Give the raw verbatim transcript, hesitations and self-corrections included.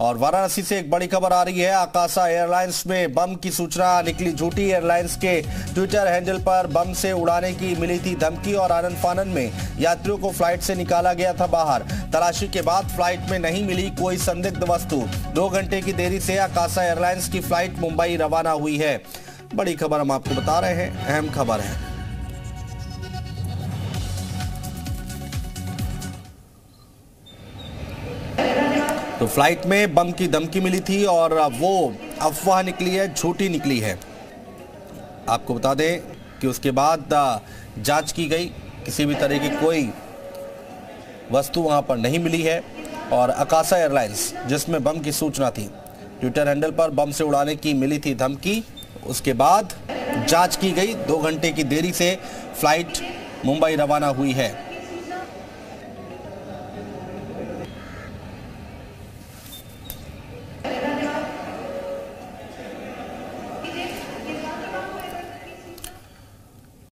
और वाराणसी से एक बड़ी खबर आ रही है। आकाशा एयरलाइंस में बम की सूचना निकली झूठी। एयरलाइंस के ट्विटर हैंडल पर बम से उड़ाने की मिली थी धमकी और आनन फानन में यात्रियों को फ्लाइट से निकाला गया था बाहर। तलाशी के बाद फ्लाइट में नहीं मिली कोई संदिग्ध वस्तु। दो घंटे की देरी से आकाशा एयरलाइंस की फ्लाइट मुंबई रवाना हुई है। बड़ी खबर हम आपको बता रहे हैं, अहम खबर है। तो फ्लाइट में बम की धमकी मिली थी और वो अफवाह निकली है, झूठी निकली है। आपको बता दें कि उसके बाद जांच की गई, किसी भी तरह की कोई वस्तु वहां पर नहीं मिली है। और आकाशा एयरलाइंस जिसमें बम की सूचना थी, ट्विटर हैंडल पर बम से उड़ाने की मिली थी धमकी, उसके बाद जांच की गई। दो घंटे की देरी से फ्लाइट मुंबई रवाना हुई है।